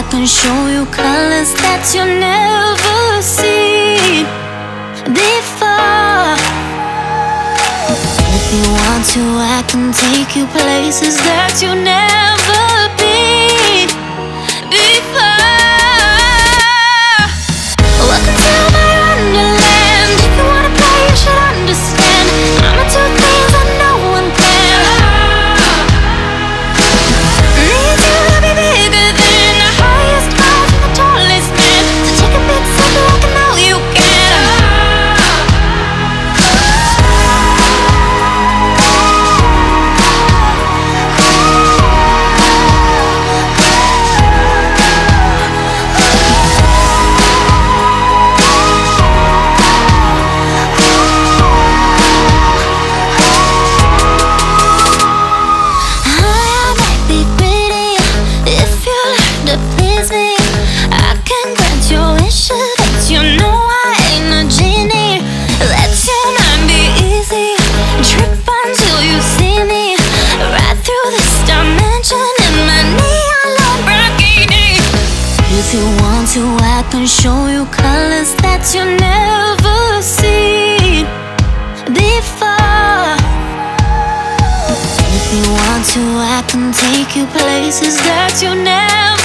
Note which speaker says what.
Speaker 1: can show you colors that you never seen before. If you want to, I can take you places that you never been before. Welcome to my wonderland. If you wanna play, you should understand. I'ma do things that no one can. Need you to be bigger than the highest clouds and the tallest man. So take a big step, look and know you can. If you want to, I can show you colors that you never seen before. If you want to, I can take you places that you never